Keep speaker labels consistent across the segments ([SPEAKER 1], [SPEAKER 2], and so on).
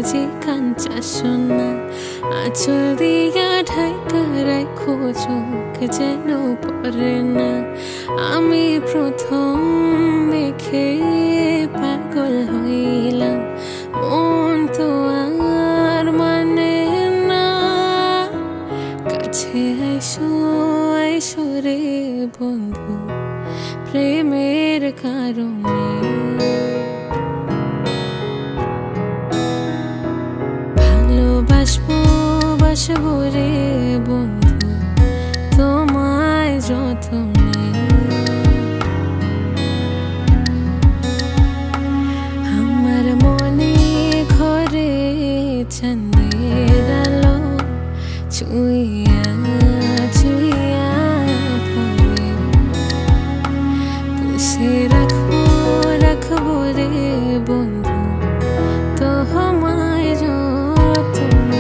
[SPEAKER 1] যে কাঞ্চা সোনা আঁচল দিয়া ঢাকা রাখো চোখ যেন পড়ে না আমি প্রথম দেখে পাগল হইলাম মন তো আর মানে না কাছে আইসো আইসো রে বন্ধু প্রেমের কারণে ভালোবাসবো বাসবো রে বন্ধু তোমায় যতনে আমার মনে ঘরে চাঁদের আলো ছুঁইয়া ছুঁইয়া পড়ে পুষে রাখবো রাখবো রে বন্ধু তোমায় যতনে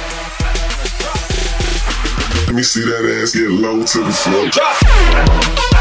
[SPEAKER 2] Let me see that ass get low to the floor.